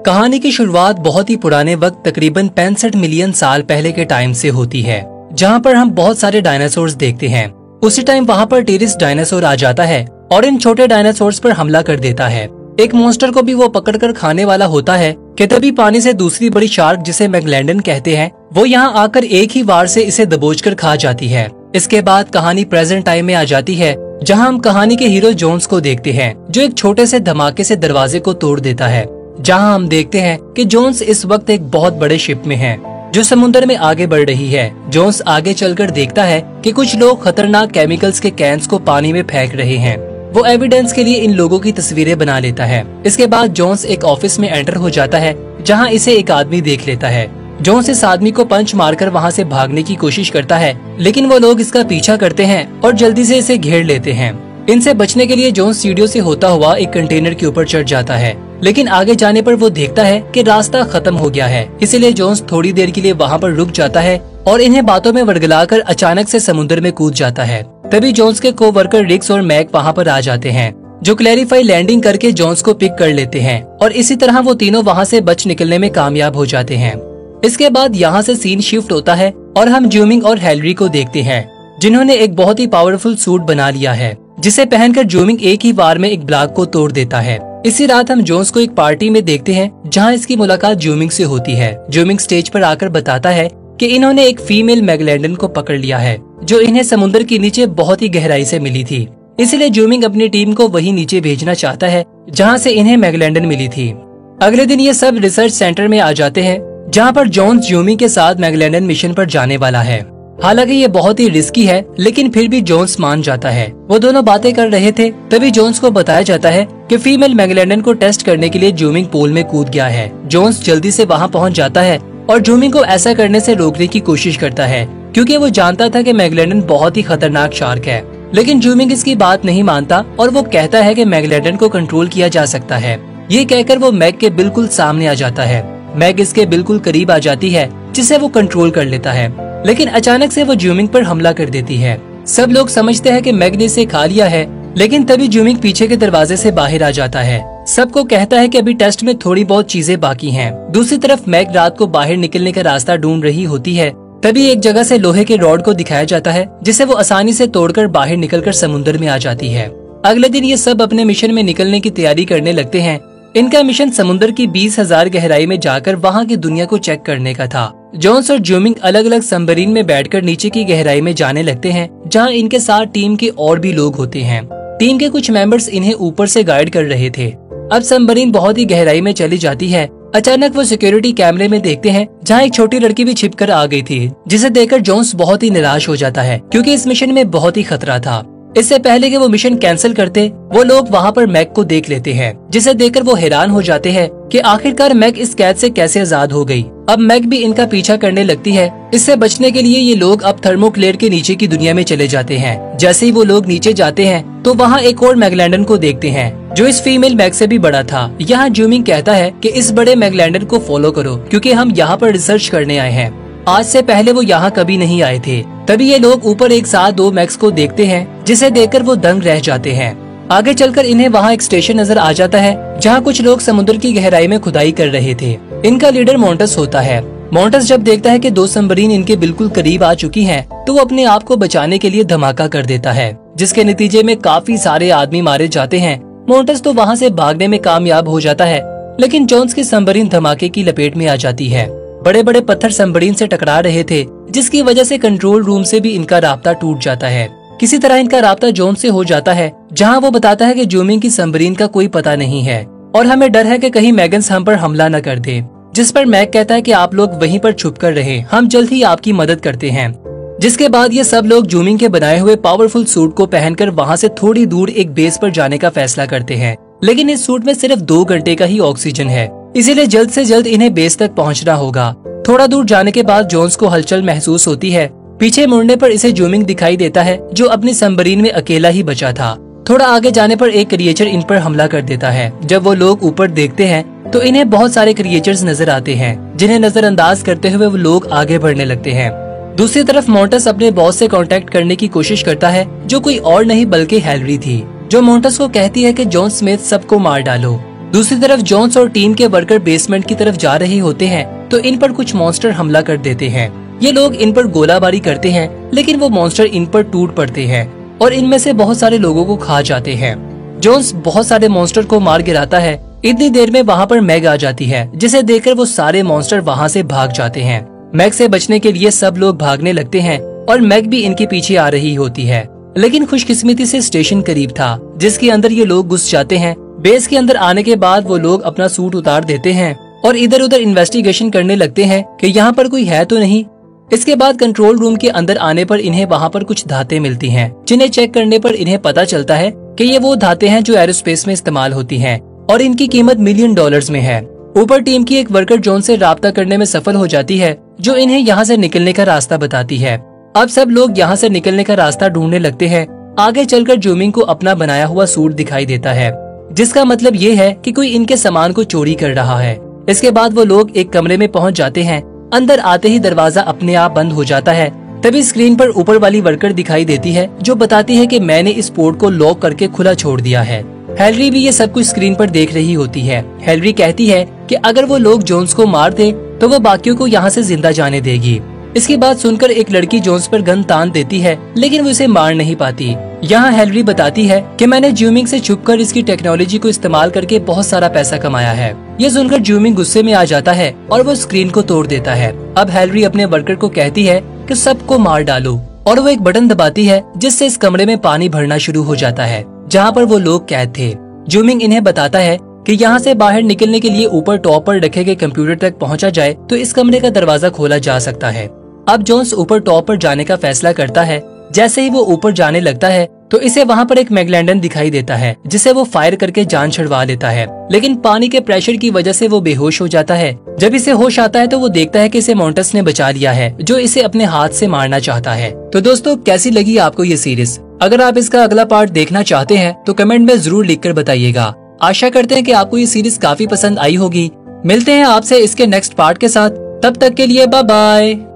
कहानी की शुरुआत बहुत ही पुराने वक्त तकरीबन 65 मिलियन साल पहले के टाइम से होती है, जहाँ पर हम बहुत सारे डायनासोर्स देखते हैं। उसी टाइम वहाँ पर टेरिस डायनासोर आ जाता है और इन छोटे डायनासोर्स पर हमला कर देता है। एक मॉन्स्टर को भी वो पकड़कर खाने वाला होता है कि तभी पानी से दूसरी बड़ी शार्क, जिसे मैगलैंडन कहते हैं, वो यहाँ आकर एक ही वार से इसे दबोचकर खा जाती है। इसके बाद कहानी प्रेजेंट टाइम में आ जाती है, जहाँ हम कहानी के हीरो जोन्स को देखते हैं, जो एक छोटे से धमाके से दरवाजे को तोड़ देता है। जहाँ हम देखते हैं कि जोन्स इस वक्त एक बहुत बड़े शिप में है, जो समुद्र में आगे बढ़ रही है। जोन्स आगे चलकर देखता है कि कुछ लोग खतरनाक केमिकल्स के कैंस को पानी में फेंक रहे हैं। वो एविडेंस के लिए इन लोगों की तस्वीरें बना लेता है। इसके बाद जोन्स एक ऑफिस में एंटर हो जाता है, जहाँ इसे एक आदमी देख लेता है। जोन्स इस आदमी को पंच मारकर वहाँ से भागने की कोशिश करता है, लेकिन वो लोग इसका पीछा करते हैं और जल्दी से इसे घेर लेते हैं। इनसे बचने के लिए जोन्स सीढ़ियों से होता हुआ एक कंटेनर के ऊपर चढ़ जाता है, लेकिन आगे जाने पर वो देखता है कि रास्ता खत्म हो गया है। इसीलिए जोन्स थोड़ी देर के लिए वहाँ पर रुक जाता है और इन्हें बातों में वर्गलाकर अचानक से समुद्र में कूद जाता है। तभी जोन्स के कोवर्कर रिक्स और मैक वहाँ पर आ जाते हैं, जो क्लैरिफाई लैंडिंग करके जोन्स को पिक कर लेते हैं और इसी तरह वो तीनों वहाँ से बच निकलने में कामयाब हो जाते हैं। इसके बाद यहाँ से सीन शिफ्ट होता है और हम जूमिंग और हेलरी को देखते हैं, जिन्होंने एक बहुत ही पावरफुल सूट बना लिया है, जिसे पहनकर जूमिंग एक ही बार में एक ब्लॉक को तोड़ देता है। इसी रात हम जोन्स को एक पार्टी में देखते हैं, जहाँ इसकी मुलाकात जूमिंग से होती है। जूमिंग स्टेज पर आकर बताता है कि इन्होंने एक फीमेल मैगलैंडन को पकड़ लिया है, जो इन्हें समुद्र के नीचे बहुत ही गहराई से मिली थी। इसलिए जूमिंग अपनी टीम को वही नीचे भेजना चाहता है, जहाँ से इन्हें मैगलैंडन मिली थी। अगले दिन ये सब रिसर्च सेंटर में आ जाते हैं, जहाँ पर जोन्स जूमिंग के साथ मैगलैंडन मिशन पर जाने वाला है। हालांकि ये बहुत ही रिस्की है, लेकिन फिर भी जोन्स मान जाता है। वो दोनों बातें कर रहे थे, तभी जोन्स को बताया जाता है कि फीमेल मैगलैंडन को टेस्ट करने के लिए जूमिंग पूल में कूद गया है। जोन्स जल्दी से वहाँ पहुँच जाता है और जूमिंग को ऐसा करने से रोकने की कोशिश करता है, क्योंकि वो जानता था कि मैगलैंडन बहुत ही खतरनाक शार्क है। लेकिन जूमिंग इसकी बात नहीं मानता और वो कहता है कि मैगलैंडन को कंट्रोल किया जा सकता है। ये कहकर वो मैग के बिल्कुल सामने आ जाता है। मैग इसके बिल्कुल करीब आ जाती है, जिसे वो कंट्रोल कर लेता है, लेकिन अचानक से वो जूमिंग पर हमला कर देती है। सब लोग समझते हैं कि मैग ने इसे खा लिया है, लेकिन तभी जूमिंग पीछे के दरवाजे से बाहर आ जाता है। सबको कहता है कि अभी टेस्ट में थोड़ी बहुत चीजें बाकी हैं। दूसरी तरफ मैग रात को बाहर निकलने का रास्ता ढूंढ रही होती है। तभी एक जगह से लोहे के रॉड को दिखाया जाता है, जिसे वो आसानी से तोड़कर बाहर निकलकर समुद्र में आ जाती है। अगले दिन ये सब अपने मिशन में निकलने की तैयारी करने लगते हैं। इनका मिशन समुद्र की 20,000 गहराई में जाकर वहाँ की दुनिया को चेक करने का था। जोन्स और जूमिंग अलग अलग सबमरीन में बैठकर नीचे की गहराई में जाने लगते हैं, जहाँ इनके साथ टीम के और भी लोग होते हैं। टीम के कुछ मेंबर्स इन्हें ऊपर से गाइड कर रहे थे। अब सबमरीन बहुत ही गहराई में चली जाती है। अचानक वो सिक्योरिटी कैमरे में देखते हैं, जहाँ एक छोटी लड़की भी छिपकर आ गई थी, जिसे देखकर जोन्स बहुत ही निराश हो जाता है, क्योंकि इस मिशन में बहुत ही खतरा था। इससे पहले कि वो मिशन कैंसिल करते, वो लोग वहाँ पर मैग को देख लेते हैं, जिसे देखकर वो हैरान हो जाते हैं कि आखिरकार मैग इस कैद से कैसे आजाद हो गई। अब मैग भी इनका पीछा करने लगती है। इससे बचने के लिए ये लोग अब थर्मोक्लेयर के नीचे की दुनिया में चले जाते हैं। जैसे ही वो लोग नीचे जाते हैं, तो वहाँ एक और मैगलैंडन को देखते हैं, जो इस फीमेल मैग से भी बड़ा था। यहाँ जूमिंग कहता है कि इस बड़े मैगलैंडन को फॉलो करो, क्योंकि हम यहाँ पर रिसर्च करने आए हैं। आज से पहले वो यहाँ कभी नहीं आए थे। तभी ये लोग ऊपर एक साथ दो मैक्स को देखते हैं, जिसे देखकर वो दंग रह जाते हैं। आगे चलकर इन्हें वहाँ एक स्टेशन नजर आ जाता है, जहाँ कुछ लोग समुद्र की गहराई में खुदाई कर रहे थे। इनका लीडर मोंटस होता है। मोंटस जब देखता है कि दो सबमरीन इनके बिल्कुल करीब आ चुकी हैं, तो वो अपने आप को बचाने के लिए धमाका कर देता है, जिसके नतीजे में काफी सारे आदमी मारे जाते हैं। मोंटस तो वहाँ से भागने में कामयाब हो जाता है, लेकिन जोन्स की सबमरीन धमाके की लपेट में आ जाती है। बड़े बड़े पत्थर सबमरीन से टकरा रहे थे, जिसकी वजह से कंट्रोल रूम से भी इनका राब्ता टूट जाता है। किसी तरह इनका राब्ता जोन्स से हो जाता है, जहां वो बताता है कि जूमिंग की सबमरीन का कोई पता नहीं है और हमें डर है कि कहीं मैगन्स हम पर हमला न कर दे। जिस पर मैग कहता है कि आप लोग वहीं पर छुप कर रहे, हम जल्द ही आपकी मदद करते हैं। जिसके बाद ये सब लोग जूमिंग के बनाए हुए पावरफुल सूट को पहनकर वहाँ से थोड़ी दूर एक बेस पर जाने का फैसला करते हैं, लेकिन इस सूट में सिर्फ 2 घंटे का ही ऑक्सीजन है, इसीलिए जल्द से जल्द इन्हें बेस तक पहुंचना होगा। थोड़ा दूर जाने के बाद जोन्स को हलचल महसूस होती है। पीछे मुड़ने पर इसे जूमिंग दिखाई देता है, जो अपनी सबमरीन में अकेला ही बचा था। थोड़ा आगे जाने पर एक क्रिएचर इन पर हमला कर देता है। जब वो लोग ऊपर देखते हैं, तो इन्हें बहुत सारे क्रिएचर्स नजर आते हैं, जिन्हें नजरअंदाज करते हुए वो लोग आगे बढ़ने लगते हैं। दूसरी तरफ मोंटस अपने बॉस से कांटेक्ट करने की कोशिश करता है, जो कोई और नहीं बल्कि हेलरी थी, जो मोंटस को कहती है कि जॉन स्मिथ सबको मार डालो। दूसरी तरफ जोन्स और टीम के वर्कर बेसमेंट की तरफ जा रहे होते हैं तो इन पर कुछ मॉन्स्टर हमला कर देते हैं। ये लोग इन पर गोलाबारी करते हैं, लेकिन वो मॉन्स्टर इन पर टूट पड़ते हैं और इनमें से बहुत सारे लोगों को खा जाते हैं। जोन्स बहुत सारे मॉन्स्टर को मार गिराता है। इतनी देर में वहाँ पर मैग आ जाती है, जिसे देखकर वो सारे मॉन्स्टर वहाँ से भाग जाते हैं। मैग से बचने के लिए सब लोग भागने लगते हैं और मैग भी इनके पीछे आ रही होती है, लेकिन खुशकिस्मती से स्टेशन करीब था, जिसके अंदर ये लोग घुस जाते हैं। बेस के अंदर आने के बाद वो लोग अपना सूट उतार देते हैं और इधर उधर इन्वेस्टिगेशन करने लगते हैं कि यहाँ पर कोई है तो नहीं। इसके बाद कंट्रोल रूम के अंदर आने पर इन्हें वहाँ पर कुछ धातें मिलती हैं, जिन्हें चेक करने पर इन्हें पता चलता है कि ये वो धातें हैं जो एरोस्पेस में इस्तेमाल होती हैं और इनकी कीमत $1 मिलियन में है। ऊपर टीम की एक वर्कर जोन से राब्ता करने में सफल हो जाती है, जो इन्हें यहाँ से निकलने का रास्ता बताती है। अब सब लोग यहाँ से निकलने का रास्ता ढूंढने लगते हैं। आगे चलकर जूमिंग को अपना बनाया हुआ सूट दिखाई देता है, जिसका मतलब ये है कि कोई इनके सामान को चोरी कर रहा है। इसके बाद वो लोग एक कमरे में पहुंच जाते हैं। अंदर आते ही दरवाजा अपने आप बंद हो जाता है। तभी स्क्रीन पर ऊपर वाली वर्कर दिखाई देती है, जो बताती है कि मैंने इस पोर्ट को लॉक करके खुला छोड़ दिया है। हेलरी भी ये सब कुछ स्क्रीन पर देख रही होती है। हेलरी कहती है कि अगर वो लोग जोन्स को मार दे तो वो बाकियों को यहाँ से जिंदा जाने देगी। इसकी बात सुनकर एक लड़की जोन्स पर गन तान देती है, लेकिन वो इसे मार नहीं पाती। यहाँ हेलरी बताती है कि मैंने जूमिंग से छुपकर इसकी टेक्नोलॉजी को इस्तेमाल करके बहुत सारा पैसा कमाया है। ये सुनकर जूमिंग गुस्से में आ जाता है और वो स्क्रीन को तोड़ देता है। अब हेलरी अपने वर्कर को कहती है कि सबको मार डालो और वो एक बटन दबाती है, जिससे इस कमरे में पानी भरना शुरू हो जाता है, जहाँ पर वो लोग कैद थे। जूमिंग इन्हें बताता है कि यहाँ से बाहर निकलने के लिए ऊपर टॉप पर रखे गए कंप्यूटर तक पहुँचा जाए तो इस कमरे का दरवाजा खोला जा सकता है। अब जोन्स ऊपर टॉप पर जाने का फैसला करता है। जैसे ही वो ऊपर जाने लगता है तो इसे वहाँ पर एक मैगलैंडन दिखाई देता है, जिसे वो फायर करके जान छुड़वा लेता है, लेकिन पानी के प्रेशर की वजह से वो बेहोश हो जाता है। जब इसे होश आता है तो वो देखता है कि इसे मॉन्टस ने बचा लिया है, जो इसे अपने हाथ से मारना चाहता है। तो दोस्तों, कैसी लगी आपको ये सीरीज? अगर आप इसका अगला पार्ट देखना चाहते हैं तो कमेंट में जरूर लिखकर बताइएगा। आशा करते हैं कि आपको ये सीरीज काफी पसंद आई होगी। मिलते हैं आपसे इसके नेक्स्ट पार्ट के साथ। तब तक के लिए बाय बाय।